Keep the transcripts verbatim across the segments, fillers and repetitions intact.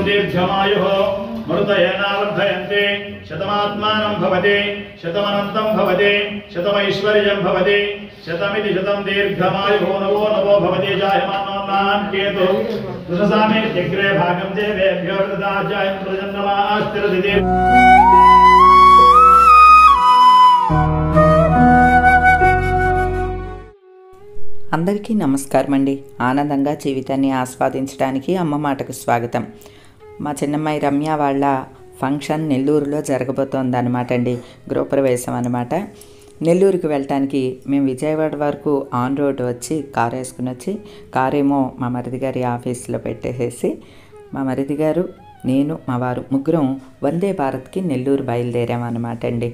दीर्घमायुः मृतयेनावर्धयन्ते शतमात्मानं भवति शतमनन्तं भवति शतमैश्वर्यं भवति शतमिति शतं दीर्घमायुः नवो नवो भवति जायमानोन्नान् केतु दुषसामे जग्रे भागं देवेभ्यो ददाजायं प्रजन्नमास्तिरदिति అందరికీ నమస్కారం అండి. ఆనందంగా జీవితాన్ని ఆస్వాదించడానికి అమ్మ మాటకు స్వాగతం. మా చిన్నమ్మాయి రమ్య వాళ్ళ ఫంక్షన్ నెల్లూరులో జరగబోతోంది అనమాట అండి. గృహప్రవేశం అనమాట. నెల్లూరుకి వెళ్ళటానికి మేము విజయవాడ వరకు ఆన్ రోడ్ వచ్చి కారు వేసుకుని వచ్చి కారేమో మా మరిది గారి ఆఫీస్లో పెట్టేసేసి మా మరిది గారు నేను మా వారు ముగ్గురం వందే భారత్కి నెల్లూరు బయలుదేరామన్నమాట అండి.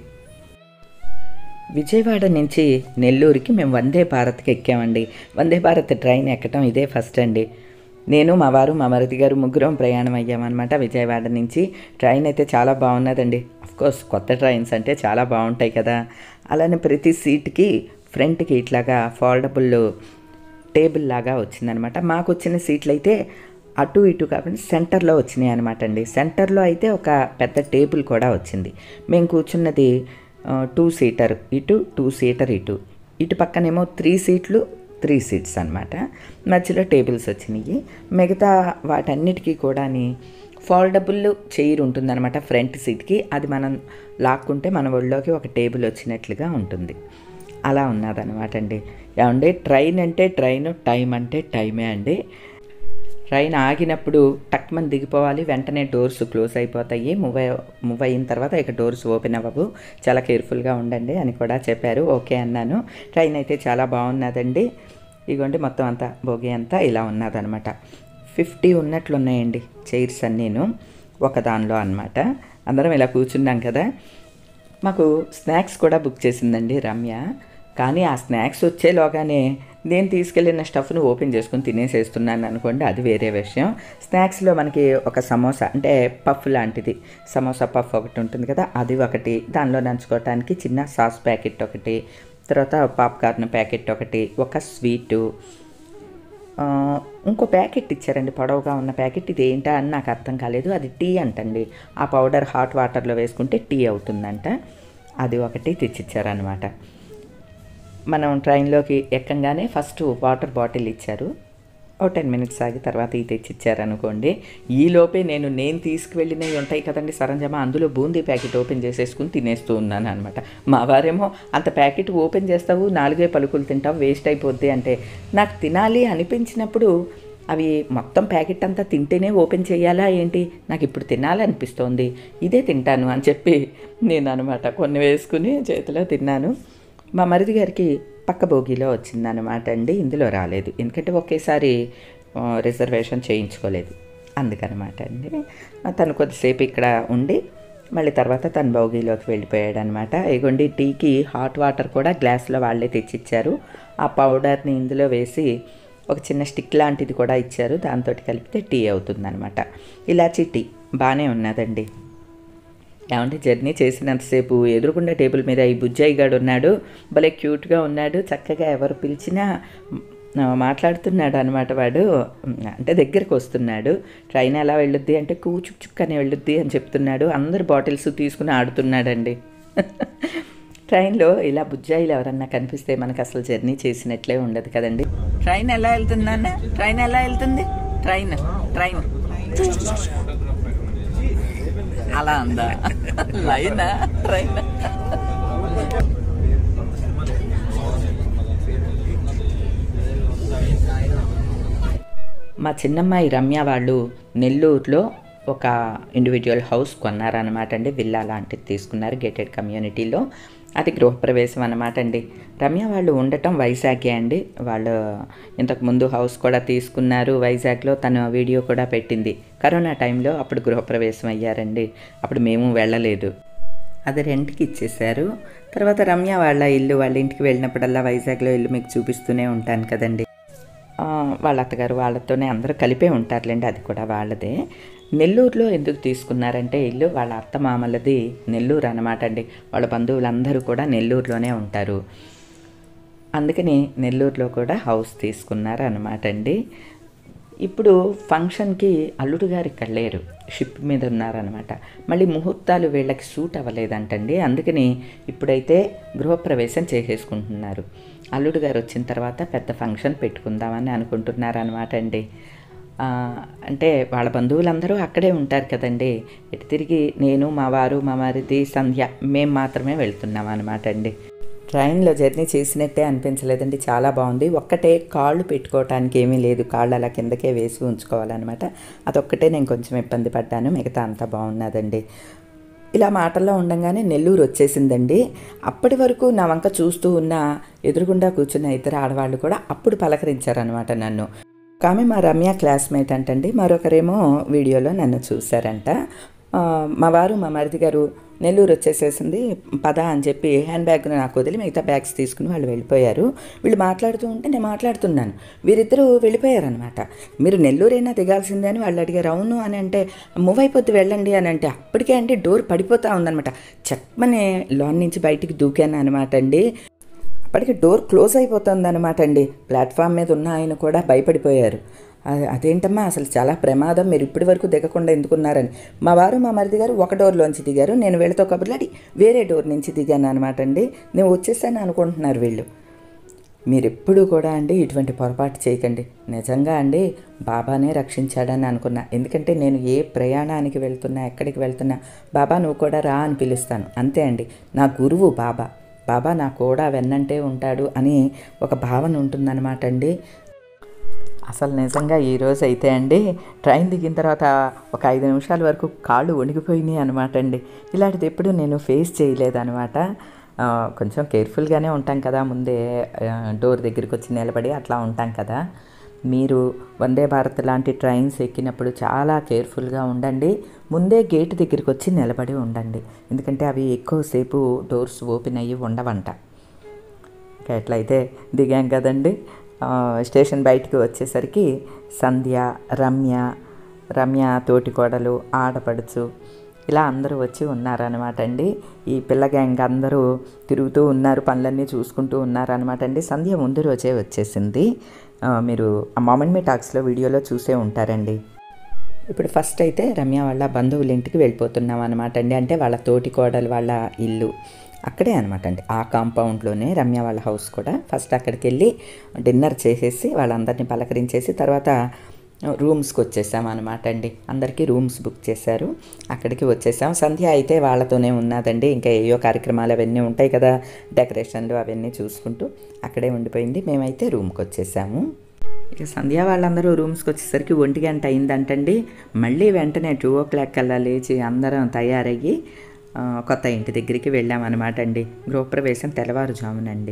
విజయవాడ నుంచి నెల్లూరుకి మేము వందే భారత్కి ఎక్కామండి. వందే భారత్ ట్రైన్ ఎక్కడం ఇదే ఫస్ట్ అండి. నేను మా వారు మా మరిది గారు ముగ్గురం ప్రయాణం అయ్యామన్నమాట విజయవాడ నుంచి. ట్రైన్ అయితే చాలా బాగున్నదండి. అఫ్కోర్స్ కొత్త ట్రైన్స్ అంటే చాలా బాగుంటాయి కదా. అలానే ప్రతి సీట్కి ఫ్రంట్కి ఇట్లాగా ఫోల్డబుల్ టేబుల్ లాగా వచ్చిందనమాట. మాకు వచ్చిన సీట్లు అయితే అటు ఇటు కాకుండా సెంటర్లో వచ్చినాయి అనమాట అండి. సెంటర్లో అయితే ఒక పెద్ద టేబుల్ కూడా వచ్చింది. మేము కూర్చున్నది టూ సీటర్ ఇటు టూ సీటర్ ఇటు ఇటు పక్కనేమో త్రీ సీట్లు త్రీ సీట్స్ అనమాట. మధ్యలో టేబుల్స్ వచ్చినాయి. మిగతా వాటన్నిటికీ కూడా ఫోల్డబుల్ చైర్ ఉంటుందన్నమాట ఫ్రంట్ సీట్కి. అది మనం లాక్కుంటే మన ఒళ్ళోకి ఒక టేబుల్ వచ్చినట్లుగా ఉంటుంది. అలా ఉన్నదన్నమాట అండి. ఏమంటే ట్రైన్ అంటే ట్రైన్, టైం అంటే టైమే అండి. ట్రైన్ ఆగినప్పుడు టక్మని దిగిపోవాలి, వెంటనే డోర్స్ క్లోజ్ అయిపోతాయి. మూవ్ మూవ్ అయిన తర్వాత ఇక డోర్స్ ఓపెన్ అవ్వవు, చాలా కేర్ఫుల్గా ఉండండి అని కూడా చెప్పారు. ఓకే అన్నాను. ట్రైన్ అయితే చాలా బాగున్నదండి. ఇదిగోండి మొత్తం అంతా బోగి అంతా ఇలా ఉన్నదనమాట. ఫిఫ్టీ ఉన్నట్లు ఉన్నాయండి చైర్స్ అన్నీను ఒక దానిలో అనమాట. అందరం ఇలా కూర్చున్నాం కదా. మాకు స్నాక్స్ కూడా బుక్ చేసిందండి రమ్య. కానీ ఆ స్నాక్స్ వచ్చేలోగానే నేను తీసుకెళ్ళిన స్టఫ్ను ఓపెన్ చేసుకుని తినేసేస్తున్నాను అనుకోండి, అది వేరే విషయం. స్నాక్స్లో మనకి ఒక సమోసా అంటే పఫ్ లాంటిది, సమోసా పఫ్ ఒకటి ఉంటుంది కదా, అది ఒకటి, దానిలో నంచుకోవటానికి చిన్న సాస్ ప్యాకెట్ ఒకటి, తర్వాత పాప్కార్న్ ప్యాకెట్ ఒకటి, ఒక స్వీటు, ఇంకో ప్యాకెట్ ఇచ్చారండి పొడవుగా ఉన్న ప్యాకెట్. ఇది ఏంటా అని నాకు అర్థం కాలేదు. అది టీ అంటండి. ఆ పౌడర్ హాట్ వాటర్లో వేసుకుంటే టీ అవుతుందంట. అది ఒకటి తెచ్చిచ్చారనమాట. మనం ట్రైన్లోకి ఎక్కంగానే ఫస్ట్ వాటర్ బాటిల్ ఇచ్చారు. ఓ టెన్ మినిట్స్ ఆగి తర్వాత ఇది తెచ్చిచ్చారనుకోండి. ఈలోపే నేను నేను తీసుకువెళ్ళినవి ఉంటాయి కదండి సరంజామా, అందులో బూందీ ప్యాకెట్ ఓపెన్ చేసేసుకుని తినేస్తూ ఉన్నాను అనమాట. మా వారేమో అంత ప్యాకెట్ ఓపెన్ చేస్తావు, నాలుగే పలుకులు తింటావు, వేస్ట్ అయిపోద్ది అంటే, నాకు తినాలి అనిపించినప్పుడు అవి మొత్తం ప్యాకెట్ అంతా తింటేనే ఓపెన్ చేయాలా ఏంటి, నాకు ఇప్పుడు తినాలనిపిస్తోంది, ఇదే తింటాను అని చెప్పి నేను అనమాట కొన్ని వేసుకుని చేతిలో తిన్నాను. మా మరిది గారికి పక్క బోగిలో వచ్చిందనమాట అండి. ఇందులో రాలేదు, ఎందుకంటే ఒకేసారి రిజర్వేషన్ చేయించుకోలేదు, అందుకనమాట అండి. తను కొద్దిసేపు ఇక్కడ ఉండి మళ్ళీ తర్వాత తన బోగిలోకి వెళ్ళిపోయాడు అనమాట. ఇగోండి టీకి హాట్ వాటర్ కూడా గ్లాస్లో వాళ్ళే తెచ్చిచ్చారు. ఆ పౌడర్ని ఇందులో వేసి ఒక చిన్న స్టిక్ లాంటిది కూడా ఇచ్చారు, దాంతో కలిపితే టీ అవుతుందన్నమాట. ఇలాచీ టీ బాగానే ఉన్నదండి. ఏమంటే జర్నీ చేసినంతసేపు ఎదురుకుండా టేబుల్ మీద ఈ బుజ్జయ్య గాడు ఉన్నాడు, భలే క్యూట్గా ఉన్నాడు, చక్కగా ఎవరు పిలిచినా మాట్లాడుతున్నాడు అనమాట. వాడు అంటే దగ్గరకు వస్తున్నాడు. ట్రైన్ ఎలా వెళ్ళుద్ది అంటే కూచుక్ చుక్ అని వెళ్ళుద్ది అని చెప్తున్నాడు. అందరు బాటిల్స్ తీసుకుని ఆడుతున్నాడండి. ట్రైన్లో ఇలా బుజ్జాయిలు ఎవరన్నా కనిపిస్తే మనకు అసలు జర్నీ చేసినట్లే ఉండదు కదండి. ట్రైన్ ఎలా వెళ్తుంది అన్న, ట్రైన్ ఎలా వెళ్తుంది, ట్రైన్ ట్రైన్ అలా ఉందా, లైనా ట్రైన్. మా చిన్నమ్మాయి రమ్య వాళ్ళు నెల్లూరులో ఒక ఇండివిజువల్ హౌస్ కొన్నారనమాట అండి. విల్లా లాంటిది తీసుకున్నారు గేటెడ్ కమ్యూనిటీలో. అది గృహప్రవేశం అనమాట అండి. రమ్య వాళ్ళు ఉండటం వైజాగే అండి. వాళ్ళు ఇంతకుముందు హౌస్ కూడా తీసుకున్నారు వైజాగ్లో. తను వీడియో కూడా పెట్టింది కరోనా టైంలో, అప్పుడు గృహప్రవేశం అయ్యారండి. అప్పుడు మేము వెళ్ళలేదు, అది రెంట్కి ఇచ్చేశారు. తర్వాత రమ్య వాళ్ళ ఇల్లు, వాళ్ళ ఇంటికి వెళ్ళినప్పుడల్లా వైజాగ్లో ఇల్లు మీకు చూపిస్తూనే ఉంటాను కదండి. వాళ్ళ అత్తగారు వాళ్ళతోనే అందరూ కలిపే ఉంటారులేండి, అది కూడా వాళ్ళదే. నెల్లూరులో ఎందుకు తీసుకున్నారంటే ఇల్లు వాళ్ళ అత్త మామలది నెల్లూరు అనమాట అండి. వాళ్ళ బంధువులందరూ కూడా నెల్లూరులోనే ఉంటారు. అందుకని నెల్లూరులో కూడా హౌస్ తీసుకున్నారు అనమాట అండి. ఇప్పుడు ఫంక్షన్కి అల్లుడు గారు ఇక్కడ లేరు, షిప్ మీద ఉన్నారనమాట. మళ్ళీ ముహూర్తాలు వీళ్ళకి సూట్ అవ్వలేదంటండి. అందుకని ఇప్పుడైతే గృహప్రవేశం చేసేసుకుంటున్నారు. అల్లుడు గారు వచ్చిన తర్వాత పెద్ద ఫంక్షన్ పెట్టుకుందామని అనుకుంటున్నారు అనమాట అండి. అంటే వాళ్ళ బంధువులందరూ అక్కడే ఉంటారు కదండి. ఇటు తిరిగి నేను, మా వారు, మా మరిది, సంధ్య మేము మాత్రమే వెళ్తున్నాం అనమాట అండి. ట్రైన్లో జర్నీ చేసినట్టే అనిపించలేదండి, చాలా బాగుంది. ఒక్కటే కాళ్ళు పెట్టుకోవటానికి ఏమీ లేదు, కాళ్ళు అలా కిందకే వేసి ఉంచుకోవాలన్నమాట. అదొక్కటే నేను కొంచెం ఇబ్బంది పడ్డాను, మిగతా అంతా బాగున్నదండి. ఇలా మాటల్లో ఉండగానే నెల్లూరు వచ్చేసిందండి. అప్పటి వరకు నా వంక చూస్తూ ఉన్న ఎదురుగుండా కూర్చున్న ఇద్దరు ఆడవాళ్ళు కూడా అప్పుడు పలకరించారనమాట నన్ను. ఆమె మా రమ్య క్లాస్మేట్ అంటండి, మరొకరేమో వీడియోలో నన్ను చూశారంట. మా వారు, మా మరిది గారు నెల్లూరు వచ్చేసేసింది పద అని చెప్పి హ్యాండ్ బ్యాగ్ నాకు వదిలి మిగతా బ్యాగ్స్ తీసుకుని వాళ్ళు వెళ్ళిపోయారు. వీళ్ళు మాట్లాడుతూ ఉంటే నేను మాట్లాడుతున్నాను, వీరిద్దరూ వెళ్ళిపోయారనమాట. మీరు నెల్లూరైనా దిగాల్సిందే అని వాళ్ళు అడిగారు. అవును అని అంటే మూవ్ అయిపోద్ది వెళ్ళండి అని అంటే అప్పటికే అంటే డోర్ పడిపోతూ ఉందనమాట. చెప్పమనే లోన్ నుంచి బయటికి దూకాను అనమాట అండి. అప్పటికి డోర్ క్లోజ్ అయిపోతుంది అనమాట అండి. ప్లాట్ఫామ్ మీద ఉన్న ఆయన కూడా భయపడిపోయారు. అదేంటమ్మా అసలు చాలా ప్రమాదం, మీరు ఇప్పటి వరకు దిగకుండా ఎందుకున్నారని. మా వారు, మా మరిది గారు ఒక డోర్లోంచి దిగారు, నేను వీళ్ళతో కబుర్లాడి వేరే డోర్ నుంచి దిగాను అనమాట అండి. నేను వచ్చేసాను అనుకుంటున్నారు వీళ్ళు. మీరు ఎప్పుడూ కూడా అండి ఇటువంటి పొరపాటు చేయకండి. నిజంగా అండి బాబానే రక్షించాడని అనుకున్నా. ఎందుకంటే నేను ఏ ప్రయాణానికి వెళ్తున్నా, ఎక్కడికి వెళ్తున్నా బాబా నువ్వు కూడా రా అని పిలుస్తాను. అంతే అండి, నా గురువు బాబా. బాబా నా కూడా వెన్నంటే ఉంటాడు అని ఒక భావన ఉంటుందన్నమాట అండి. అసలు నిజంగా ఈరోజు అయితే అండి ట్రైన్ దిగిన తర్వాత ఒక ఐదు నిమిషాల వరకు కాళ్ళు వణికిపోయినాయి అనమాట అండి. ఇలాంటిది ఎప్పుడు నేను ఫేస్ చేయలేదన్నమాట. కొంచెం కేర్ఫుల్గానే ఉంటాం కదా, ముందే డోర్ దగ్గరికి వచ్చి నిలబడి అట్లా ఉంటాం కదా. మీరు వందే భారత్ లాంటి ట్రైన్స్ ఎక్కినప్పుడు చాలా కేర్ఫుల్గా ఉండండి. ముందే గేట్ దగ్గరికి వచ్చి నిలబడి ఉండండి, ఎందుకంటే అవి ఎక్కువసేపు డోర్స్ ఓపెన్ అయ్యి ఉండవంట. ఇంకా ఎట్లయితే దిగాం కదండి. స్టేషన్ బయటికి వచ్చేసరికి సంధ్య, రమ్య, రమ్య తోటి కోడలు, ఆడపడుచు ఇలా అందరూ వచ్చి ఉన్నారనమాట అండి. ఈ పిల్ల గ్యాంగ్ అందరూ తిరుగుతూ ఉన్నారు, పనులన్నీ చూసుకుంటూ ఉన్నారనమాట అండి. సంధ్య ముందు రోజే వచ్చేసింది. మీరు ఆ మొమెంట్ మీ టాక్స్లో వీడియోలో చూసే ఉంటారండి. ఇప్పుడు ఫస్ట్ అయితే రమ్య వాళ్ళ బంధువుల ఇంటికి వెళ్ళిపోతున్నాం అనమాట అండి. అంటే వాళ్ళ తోటి కోడలు వాళ్ళ ఇల్లు అక్కడే అనమాట అండి. ఆ కాంపౌండ్లోనే రమ్య వాళ్ళ హౌస్ కూడా. ఫస్ట్ అక్కడికి వెళ్ళి డిన్నర్ చేసేసి వాళ్ళందరినీ పలకరించేసి తర్వాత రూమ్స్కి వచ్చేసాం అనమాట అండి. అందరికీ రూమ్స్ బుక్ చేశారు, అక్కడికి వచ్చేసాం. సంధ్య అయితే వాళ్ళతోనే ఉన్నదండి. ఇంకా ఏయో కార్యక్రమాలు అవన్నీ ఉంటాయి కదా, డెకరేషన్లు అవన్నీ చూసుకుంటూ అక్కడే ఉండిపోయింది. మేమైతే రూమ్కి వచ్చేసాము. ఇక సంధ్య వాళ్ళందరూ రూమ్స్కి వచ్చేసరికి ఒంటి గంట అయిందంటండి. మళ్ళీ వెంటనే టూ ఓ క్లాక్ కల్లా లేచి అందరం తయారయ్యి కొత్త ఇంటి దగ్గరికి వెళ్ళామన్నమాట అండి. గృహప్రవేశం తెల్లవారుజామునండి.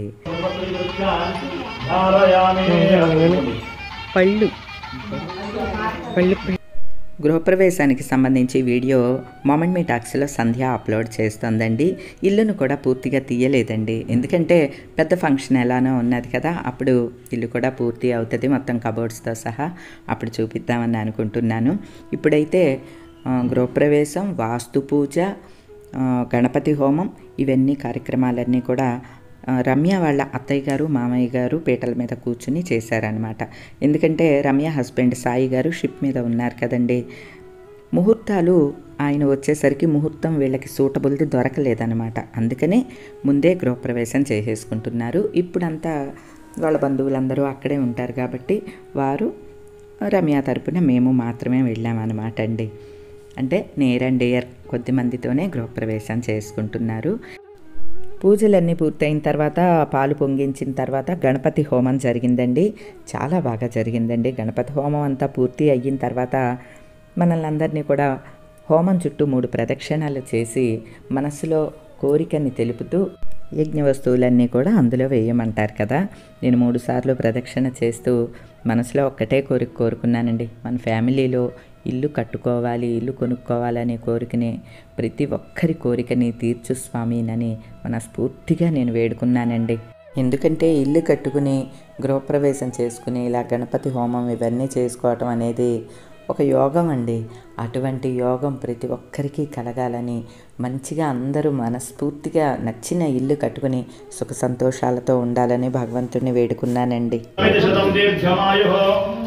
పళ్ళు పళ్ళు గృహప్రవేశానికి సంబంధించి వీడియో మొమెంట్ మీ టాక్సీలో సంధ్య అప్లోడ్ చేస్తుందండి. ఇల్లును కూడా పూర్తిగా తీయలేదండి, ఎందుకంటే పెద్ద ఫంక్షన్ ఎలానో ఉన్నది కదా, అప్పుడు ఇల్లు కూడా పూర్తి అవుతుంది మొత్తం కబోర్డ్స్తో సహా. అప్పుడు చూపిద్దామని అనుకుంటున్నాను. ఇప్పుడైతే గృహప్రవేశం, వాస్తు పూజ, గణపతి హోమం ఇవన్నీ కార్యక్రమాలన్నీ కూడా రమ్య వాళ్ళ అత్తయ్య గారు, మామయ్య గారు పీటల మీద కూర్చుని చేశారనమాట. ఎందుకంటే రమ్య హస్బెండ్ సాయి గారు షిప్ మీద ఉన్నారు కదండి. ముహూర్తాలు ఆయన వచ్చేసరికి ముహూర్తం వీళ్ళకి సూటబుల్ది దొరకలేదనమాట. అందుకని ముందే గృహప్రవేశం చేసేసుకుంటున్నారు. ఇప్పుడంతా వాళ్ళ బంధువులందరూ అక్కడే ఉంటారు కాబట్టి వారు, రమ్య తరపున మేము మాత్రమే వెళ్ళామన్నమాట అండి. అంటే నేర్ అండ్ డేర్ కొద్ది మందితోనే గృహప్రవేశం చేసుకుంటున్నారు. పూజలన్నీ పూర్తయిన తర్వాత పాలు పొంగించిన తర్వాత గణపతి హోమం జరిగిందండి. చాలా బాగా జరిగిందండి. గణపతి హోమం అంతా పూర్తి అయిన తర్వాత మనల్ని అందరినీ కూడా హోమం చుట్టూ మూడు ప్రదక్షిణాలు చేసి మనసులో కోరికని తెలుపుతూ యజ్ఞ వస్తువులన్నీ కూడా అందులో వేయమంటారు కదా. నేను మూడు సార్లు ప్రదక్షిణ చేస్తూ మనసులో ఒక్కటే కోరిక కోరుకున్నానండి. మన ఫ్యామిలీలో ఇల్లు కట్టుకోవాలి, ఇల్లు కొనుక్కోవాలనే కోరికని, ప్రతి ఒక్కరి కోరికని తీర్చు స్వామినని మనస్ఫూర్తిగా నేను వేడుకున్నానండి. ఎందుకంటే ఇల్లు కట్టుకుని గృహప్రవేశం చేసుకుని ఇలా గణపతి హోమం ఇవన్నీ చేసుకోవటం అనేది ఒక యోగం అండి. అటువంటి యోగం ప్రతి ఒక్కరికి కలగాలని, మంచిగా అందరూ మనస్ఫూర్తిగా నచ్చిన ఇల్లు కట్టుకుని సుఖ సంతోషాలతో ఉండాలని భగవంతుడిని వేడుకున్నానండి.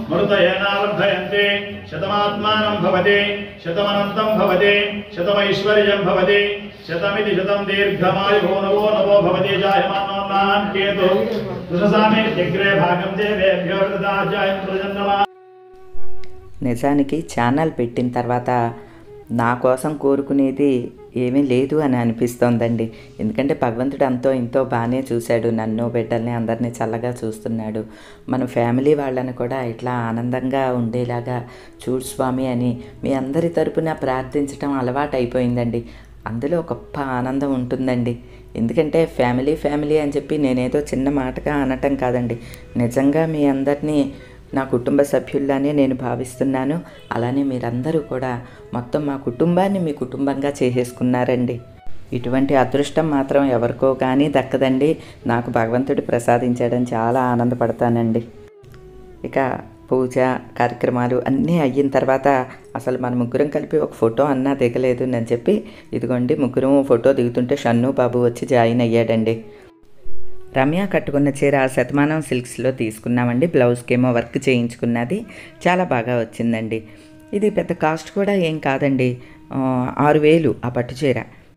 మృతయేనావర్ధయంతే శతమాత్మానం భవతి శతమనంతం భవతి శతమైశ్వర్యం భవతి శతమితి శతం దీర్ఘమాయుః నవో నవో భవతి జాయమానోన్నాం కేతు దృశసామే జగ్రే భాగం దేవేభ్యో దదాజాయం ప్రజన్నమా. నిజానికి ఛానల్ పెట్టిన తర్వాత నా కోసం కోరుకునేది ఏమీ లేదు అని అనిపిస్తోందండి. ఎందుకంటే భగవంతుడు అంతో ఇంతో బాగానే చూశాడు, నన్ను బిడ్డల్ని అందరినీ చల్లగా చూస్తున్నాడు. మన ఫ్యామిలీ వాళ్ళని కూడా ఇట్లా ఆనందంగా ఉండేలాగా చూడు స్వామి అని మీ అందరి తరపున ప్రార్థించడం అలవాటు అయిపోయిందండి. అందులో గొప్ప ఆనందం ఉంటుందండి. ఎందుకంటే ఫ్యామిలీ ఫ్యామిలీ అని చెప్పి నేనేదో చిన్న మాటగా అనటం కాదండి, నిజంగా మీ అందరినీ నా కుటుంబ సభ్యుల్లానే నేను భావిస్తున్నాను. అలానే మీరందరూ కూడా మొత్తం మా కుటుంబాన్ని మీ కుటుంబంగా చేసేసుకున్నారండి. ఇటువంటి అదృష్టం మాత్రం ఎవరికో కానీ దక్కదండి. నాకు భగవంతుడు ప్రసాదించాడని చాలా ఆనందపడతానండి. ఇక పూజ కార్యక్రమాలు అన్నీ అయిన తర్వాత అసలు మన ముగ్గురం కలిపి ఒక ఫోటో అన్నా దిగలేదు అని చెప్పి ఇదిగోండి ముగ్గురం ఫోటో దిగుతుంటే షన్ను బాబు వచ్చి జాయిన్ అయ్యాడండి. రమ్య కట్టుకున్న చీర శతమానం సిల్క్స్లో తీసుకున్నామండి. బ్లౌజ్కేమో వర్క్ చేయించుకున్నది, చాలా బాగా వచ్చిందండి. ఇది పెద్ద కాస్ట్ కూడా ఏం కాదండి, ఆరు వేలు ఆ పట్టు చీర.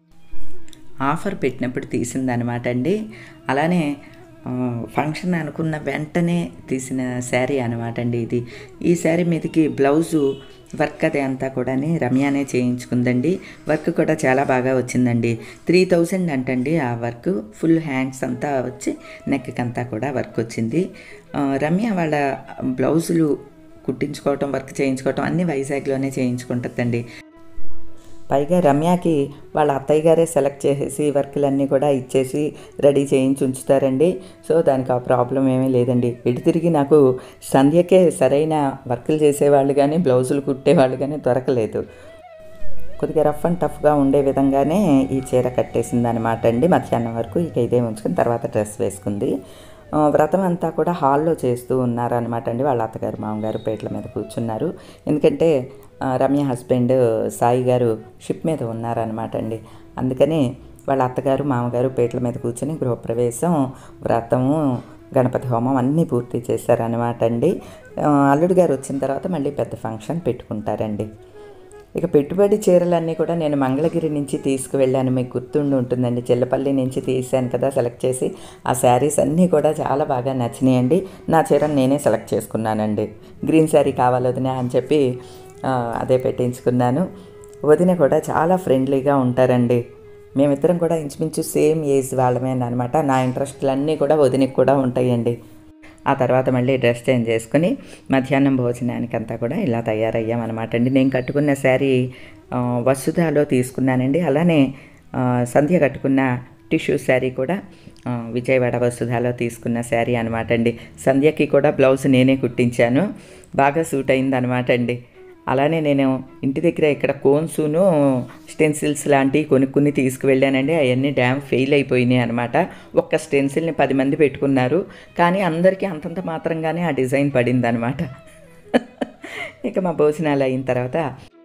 ఆఫర్ పెట్టినప్పుడు తీసిందనమాట అండి. అలానే ఫంక్షన్ అనుకున్న వెంటనే తీసిన శారీ అనమాట అండి ఇది. ఈ శారీ మీదకి బ్లౌజు వర్క్ అది అంతా కూడా రమ్యానే చేయించుకుందండి. వర్క్ కూడా చాలా బాగా వచ్చిందండి. త్రీ థౌజండ్ అంటండి ఆ వర్క్. ఫుల్ హ్యాండ్స్ అంతా వచ్చి నెక్కి అంతా కూడా వర్క్ వచ్చింది. రమ్య వాళ్ళ బ్లౌజులు కుట్టించుకోవటం వర్క్ చేయించుకోవటం అన్నీ వైజాగ్లోనే చేయించుకుంటుందండి. పైగా రమ్యకి వాళ్ళ అత్తయ్య గారే సెలెక్ట్ చేసేసి వర్కులన్నీ కూడా ఇచ్చేసి రెడీ చేయించి ఉంచుతారండి. సో దానికి ఆ ప్రాబ్లం ఏమీ లేదండి. ఎటు తిరిగి నాకు సంధ్యకే సరైన వర్కులు చేసేవాళ్ళు కానీ బ్లౌజులు కుట్టేవాళ్ళు కానీ దొరకలేదు. కొద్దిగా రఫ్ అండ్ టఫ్గా ఉండే విధంగానే ఈ చీర కట్టేసింది అనమాట అండి మధ్యాహ్నం వరకు. ఇక ఇదే ఉంచుకుని తర్వాత డ్రెస్ వేసుకుంది. వ్రతం అంతా కూడా హాల్లో చేస్తూ ఉన్నారనమాట అండి. వాళ్ళ అత్తగారు మామగారు పేట్ల మీద కూర్చున్నారు. ఎందుకంటే రమ్య హస్బెండ్ సాయి గారు షిప్ మీద ఉన్నారనమాట అండి. అందుకని వాళ్ళ అత్తగారు మామగారు పేట్ల మీద కూర్చొని గృహప్రవేశం, వ్రతము, గణపతి హోమం అన్నీ పూర్తి చేశారనమాట అండి. అల్లుడు గారు వచ్చిన తర్వాత మళ్ళీ పెద్ద ఫంక్షన్ పెట్టుకుంటారండి. ఇక పెట్టుబడి చీరలన్నీ కూడా నేను మంగళగిరి నుంచి తీసుకువెళ్ళాను, మీకు గుర్తుండి ఉంటుందండి. చెల్లపల్లి నుంచి తీసాను కదా సెలెక్ట్ చేసి. ఆ శారీస్ అన్నీ కూడా చాలా బాగా నచ్చినాయండి. నా చీరను నేనే సెలెక్ట్ చేసుకున్నానండి. గ్రీన్ శారీ కావాలి వదినా అని చెప్పి అదే పెట్టించుకున్నాను. వదిన కూడా చాలా ఫ్రెండ్లీగా ఉంటారండి. మేమిద్దరం కూడా ఇంచుమించు సేమ్ ఏజ్ వాళ్ళమే అనమాట. నా ఇంట్రెస్ట్లన్నీ కూడా వదినకి కూడా ఉంటాయండి. ఆ తర్వాత మళ్ళీ డ్రెస్ చేంజ్ చేసుకుని మధ్యాహ్నం భోజనానికి అంతా కూడా ఇలా తయారయ్యామన్నమాట అండి. నేను కట్టుకున్న శారీ వసుధాలో తీసుకున్నానండి. అలానే సంధ్య కట్టుకున్న టిష్యూ శారీ కూడా విజయవాడ వసుధాలో తీసుకున్న శారీ అనమాట అండి. సంధ్యకి కూడా బ్లౌజ్ నేనే కుట్టించాను, బాగా సూట్ అయింది అనమాట అండి. అలానే నేను ఇంటి దగ్గర ఇక్కడ కోన్సును స్టెన్సిల్స్ లాంటివి కొనుక్కుని తీసుకువెళ్ళానండి. అవన్నీ డ్యామ్ ఫెయిల్ అయిపోయినాయి అనమాట. ఒక్క స్టెన్సిల్ని పది మంది పెట్టుకున్నారు, కానీ అందరికీ అంతంత మాత్రంగానే ఆ డిజైన్ పడింది అనమాట. ఇక మా భోజనాలు అయిన తర్వాత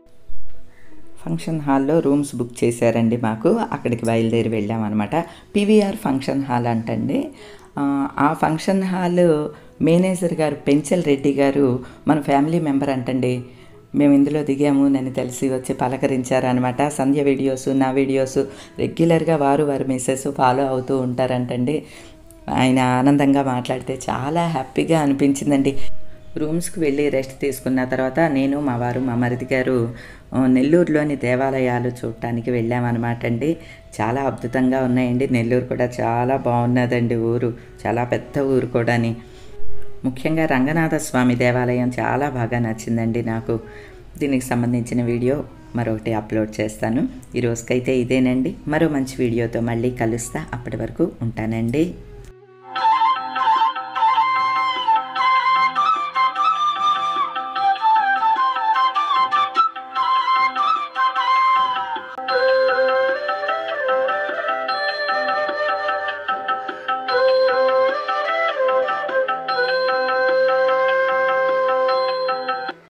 ఫంక్షన్ హాల్లో రూమ్స్ బుక్ చేశారండి మాకు. అక్కడికి బయలుదేరి వెళ్ళామన్నమాట. పీవీఆర్ ఫంక్షన్ హాల్ అంటండి. ఆ ఫంక్షన్ హాల్ మేనేజర్ గారు పెంచల్ రెడ్డి గారు మన ఫ్యామిలీ మెంబర్ అంటండి. మేము ఇందులో దిగాము నన్ను తెలిసి వచ్చి పలకరించారనమాట. సంధ్య వీడియోస్, నా వీడియోస్ రెగ్యులర్గా వారు వారి మిస్సెస్ ఫాలో అవుతూ ఉంటారంటండి. ఆయన ఆనందంగా మాట్లాడితే చాలా హ్యాపీగా అనిపించిందండి. రూమ్స్కి వెళ్ళి రెస్ట్ తీసుకున్న తర్వాత నేను మా వారు మా మరిది గారు నెల్లూరులోని దేవాలయాలు చూడటానికి వెళ్ళామన్నమాట అండి. చాలా అద్భుతంగా ఉన్నాయండి. నెల్లూరు కూడా చాలా బాగున్నదండి. ఊరు చాలా పెద్ద ఊరు కూడాని. ముఖ్యంగా రంగనాథ స్వామి దేవాలయం చాలా బాగా నచ్చిందండి నాకు. దీనికి సంబంధించిన వీడియో మరొకటి అప్లోడ్ చేస్తాను. ఈ రోజుకైతే ఇదేనండి. మరో మంచి వీడియోతో మళ్ళీ కలుస్తా. అప్పటి వరకు ఉంటానండి.